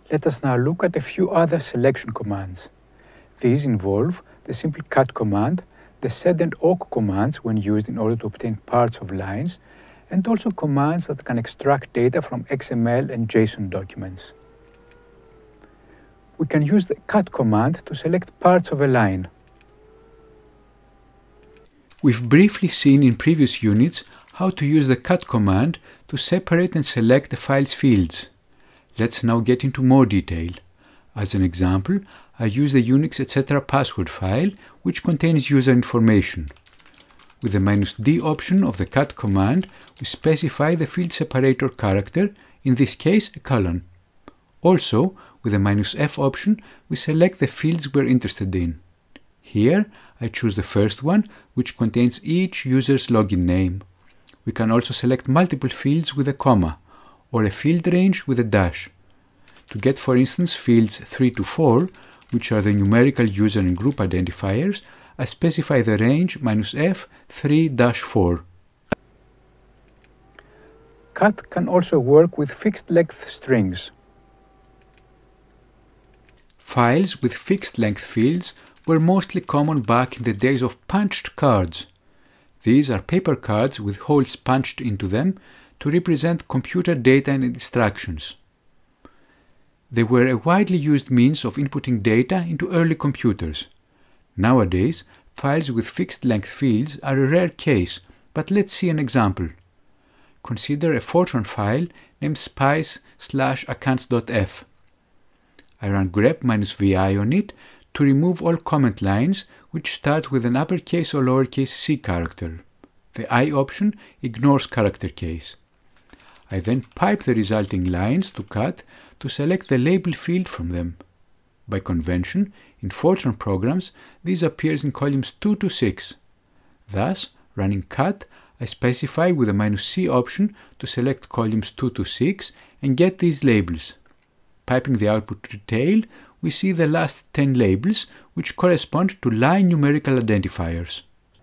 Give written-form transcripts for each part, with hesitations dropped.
Let us now look at a few other selection commands. These involve the simple cut command, the sed and awk commands when used in order to obtain parts of lines, and also commands that can extract data from XML and JSON documents. We can use the cut command to select parts of a line. We've briefly seen in previous units how to use the cut command to separate and select the file's fields. Let's now get into more detail. As an example, I use the Unix etc. password file, which contains user information. With the -d option of the cut command, we specify the field separator character, in this case a colon. Also, with the -f option, we select the fields we're interested in. Here, I choose the first one, which contains each user's login name. We can also select multiple fields with a comma, or a field range with a dash. To get, for instance, fields 3 to 4, which are the numerical user and group identifiers, I specify the range -f 3-4. Cut can also work with fixed-length strings. Files with fixed-length fields were mostly common back in the days of punched cards. These are paper cards with holes punched into them to represent computer data and instructions. They were a widely used means of inputting data into early computers. Nowadays, files with fixed-length fields are a rare case, but let's see an example. Consider a Fortran file named spice/accounts.f. I run grep-vi on it to remove all comment lines which start with an uppercase or lowercase c character. The I option ignores character case. I then pipe the resulting lines to cut to select the label field from them. By convention, in Fortran programs, this appears in columns 2 to 6. Thus, running cut, I specify with the -c option to select columns 2 to 6 and get these labels. Piping the output to tail, we see the last 10 labels, which correspond to line numerical identifiers.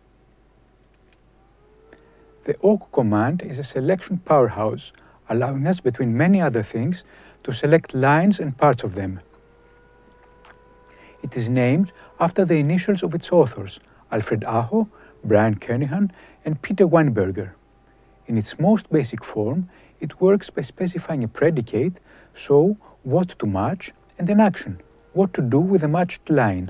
The awk command is a selection powerhouse, allowing us, between many other things, to select lines and parts of them. It is named after the initials of its authors, Alfred Aho, Brian Kernighan, and Peter Weinberger. In its most basic form, it works by specifying a predicate, so what to match, and an action, what to do with a matched line.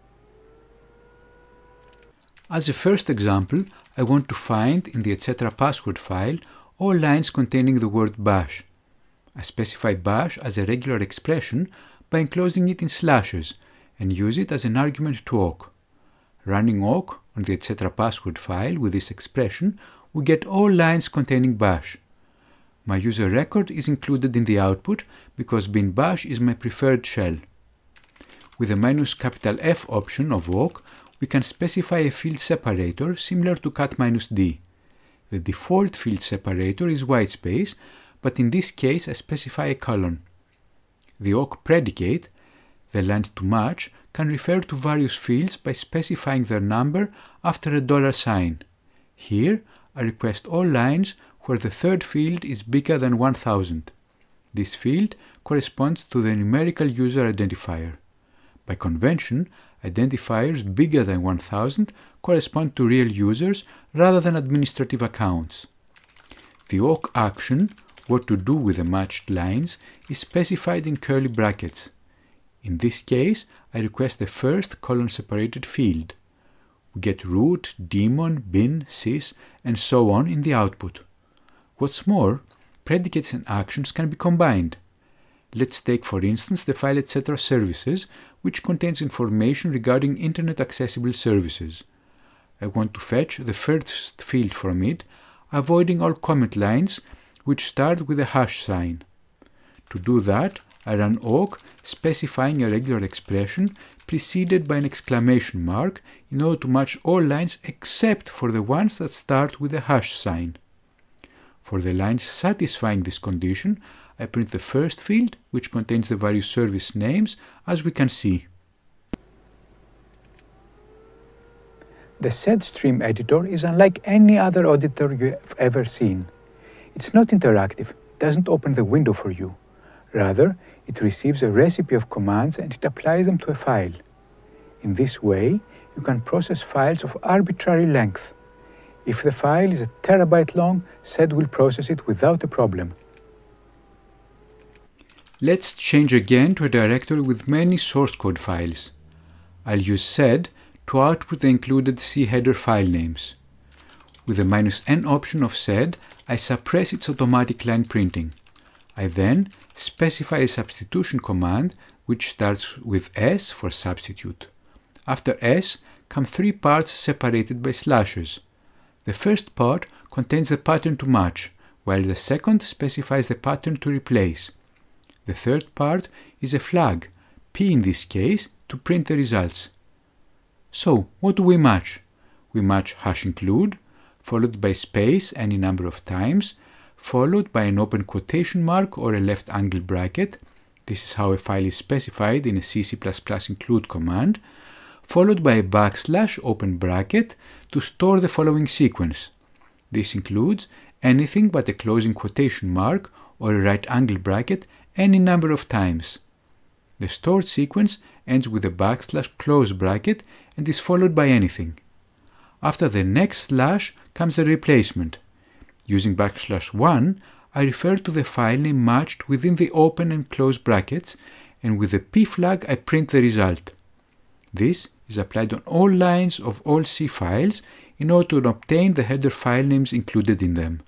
As a first example, I want to find in the etc. password file all lines containing the word bash. I specify bash as a regular expression by enclosing it in slashes and use it as an argument to awk. Running awk on the etc. password file with this expression, we get all lines containing bash. My user record is included in the output because bin bash is my preferred shell. With the -F option of awk, we can specify a field separator similar to cut-d. The default field separator is whitespace, but in this case I specify a colon. The awk predicate, the lines to match, can refer to various fields by specifying their number after a $sign. Here, I request all lines where the third field is bigger than 1000. This field corresponds to the numerical user identifier. By convention, identifiers bigger than 1000 correspond to real users rather than administrative accounts. The awk action, what to do with the matched lines, is specified in curly brackets. In this case, I request the first colon-separated field. We get root, daemon, bin, sys, and so on in the output. What's more, predicates and actions can be combined. Let's take, for instance, the file etc. services, which contains information regarding Internet accessible services. I want to fetch the first field from it, avoiding all comment lines which start with a hash sign. To do that, I run awk, specifying a regular expression preceded by an exclamation mark in order to match all lines except for the ones that start with a hash sign. For the lines satisfying this condition, I print the first field, which contains the various service names, as we can see. The setstream editor is unlike any other editor you have ever seen. It's not interactive, it doesn't open the window for you. Rather, it receives a recipe of commands and it applies them to a file. In this way, you can process files of arbitrary length. If the file is a terabyte long, SED will process it without a problem. Let's change again to a directory with many source code files. I'll use SED to output the included C header file names. With the -n option of SED, I suppress its automatic line printing. I then specify a substitution command which starts with S for substitute. After S come three parts separated by slashes. The first part contains the pattern to match, while the second specifies the pattern to replace. The third part is a flag, P in this case, to print the results. So, what do we match? We match #include, followed by space any number of times, followed by an open quotation mark or a left angle bracket. This is how a file is specified in a C++ include command, followed by a backslash open bracket to store the following sequence. This includes anything but a closing quotation mark or a right angle bracket any number of times. The stored sequence ends with a backslash close bracket and is followed by anything. After the next slash comes a replacement. Using \1, I refer to the file name matched within the open and close brackets, and with the P flag I print the result. This is applied on all lines of all C files in order to obtain the header file names included in them.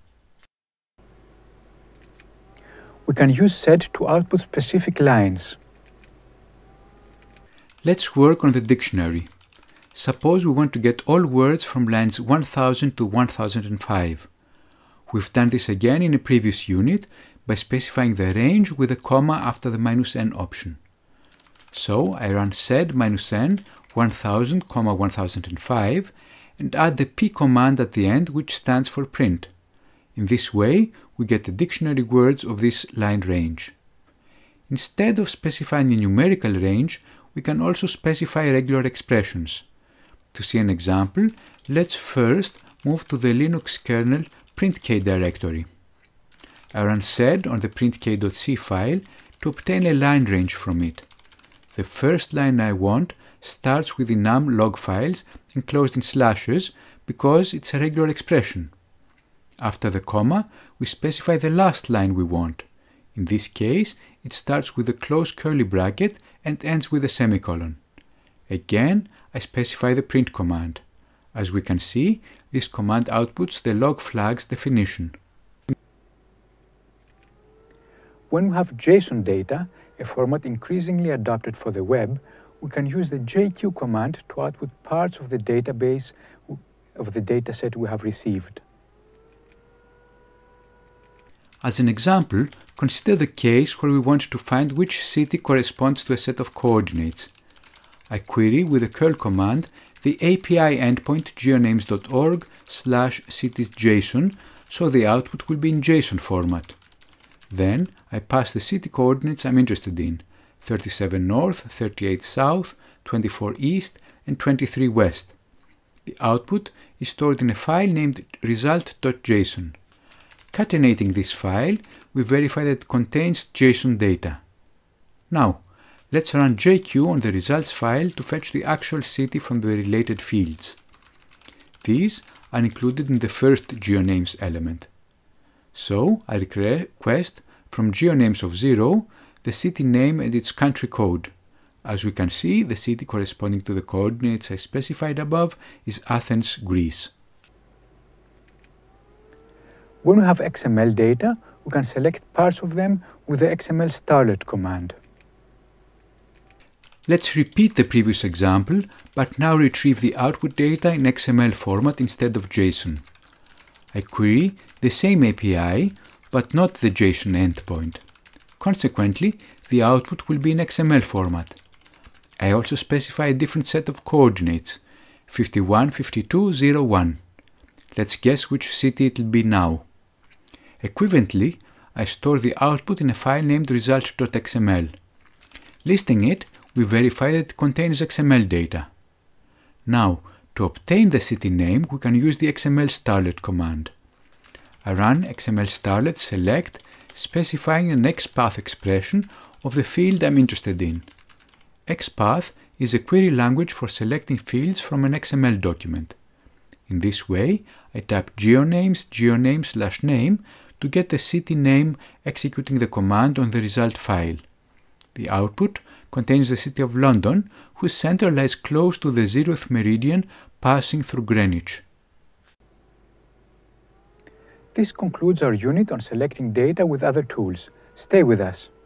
We can use SED to output specific lines. Let's work on the dictionary. Suppose we want to get all words from lines 1000 to 1005. We've done this again in a previous unit by specifying the range with a comma after the -n option. So I run sed -n 1000, 1005 and add the P command at the end, which stands for print. In this way, we get the dictionary words of this line range. Instead of specifying a numerical range, we can also specify regular expressions. To see an example, let's first move to the Linux kernel printk directory. I run sed on the printk.c file to obtain a line range from it. The first line I want starts with the num log files enclosed in slashes because it's a regular expression. After the comma, we specify the last line we want. In this case, it starts with a close curly bracket and ends with a semicolon. Again, I specify the print command. As we can see, this command outputs the log flag's definition. When we have JSON data, a format increasingly adopted for the web, we can use the JQ command to output parts of the database of the dataset we have received. As an example, consider the case where we want to find which city corresponds to a set of coordinates. I query with the curl command the API endpoint geonames.org/citiesjson, so the output will be in JSON format. Then I pass the city coordinates I'm interested in: 37 north, 38 south, 24 east, and 23 west. The output is stored in a file named result.json. Concatenating this file, we verify that it contains JSON data. Now, let's run JQ on the results file to fetch the actual city from the related fields. These are included in the first geonames element. So I request from geonames of 0 the city name and its country code. As we can see, the city corresponding to the coordinates I specified above is Athens, Greece. When we have XML data, we can select parts of them with the XML starlet command. Let's repeat the previous example, but now retrieve the output data in XML format instead of JSON. I query the same API, but not the JSON endpoint. Consequently, the output will be in XML format. I also specify a different set of coordinates, 51, 52, 01. Let's guess which city it will be now. Equivalently, I store the output in a file named result.xml. Listing it, we verify that it contains XML data. Now, to obtain the city name, we can use the XML starlet command. I run XML starlet select specifying an XPath expression of the field I'm interested in. XPath is a query language for selecting fields from an XML document. In this way, I type geonames/name to get the city name executing the command on the result file. The output contains the city of London, whose center lies close to the 0th meridian passing through Greenwich. This concludes our unit on selecting data with other tools. Stay with us.